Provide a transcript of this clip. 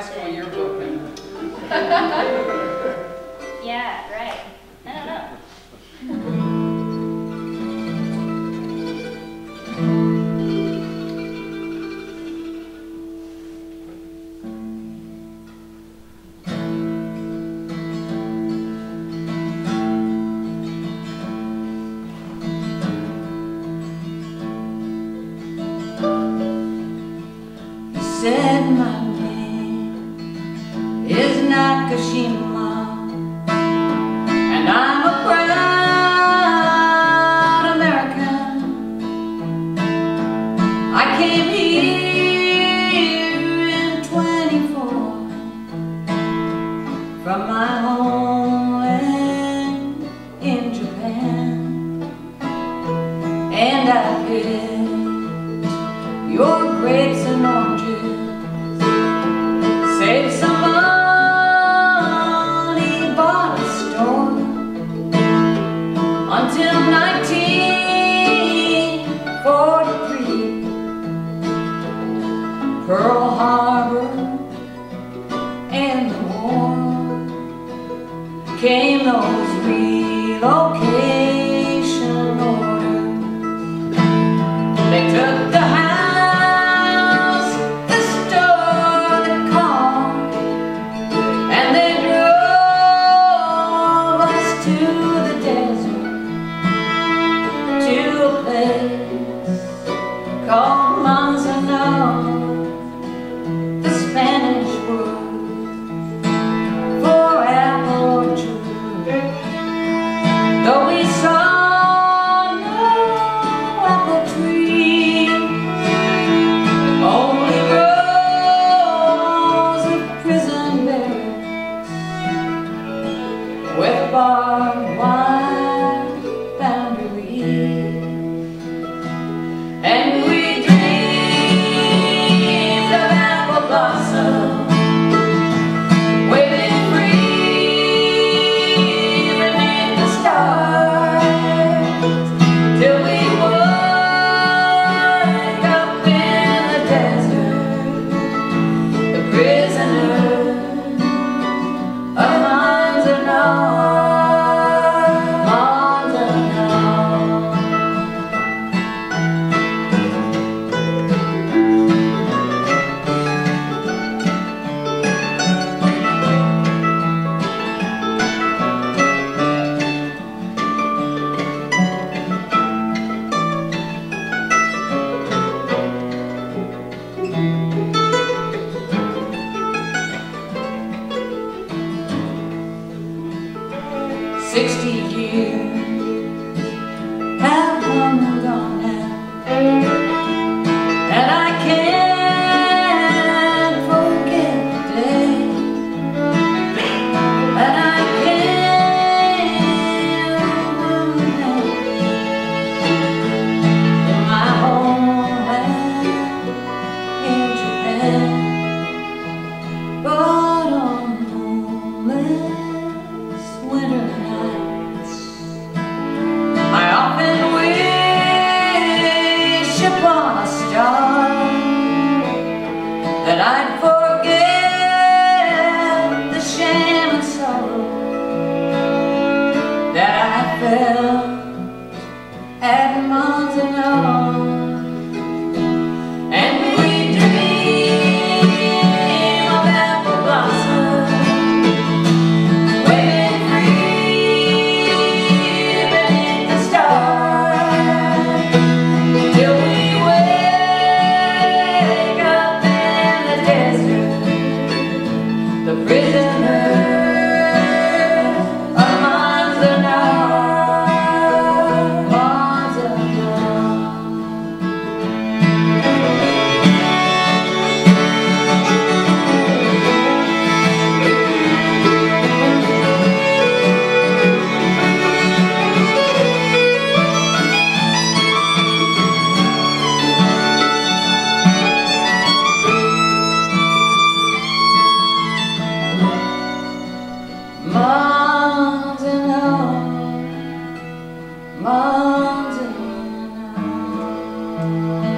high school yearbook. Yeah, right. I don't know. Said my name is Nakashima, and I'm a proud American. I came here in 24 from my homeland in Japan, and I picked your grapes and oranges, saved some money, bought a store, until 1943, Pearl Harbor and the war. Came those relocation orders. They took the house, the store, the car, and they drove us to the desert, to a place called Manzanillo, the Spanish word for apple orchard. Though we saw no apple trees, only rows of prison barracks with barbed wire boundaries. And we dreamed of apple blossom, waving free beneath the stars, till we woke up in the desert, the prisoners of Manzanillo. That I'd forget the shame and sorrow that I felt at Manzanillo. And we dream of apple blossom, waving free beneath the stars, till we wake up in the desert, the prisoners of Manzanillo. Manzanillo.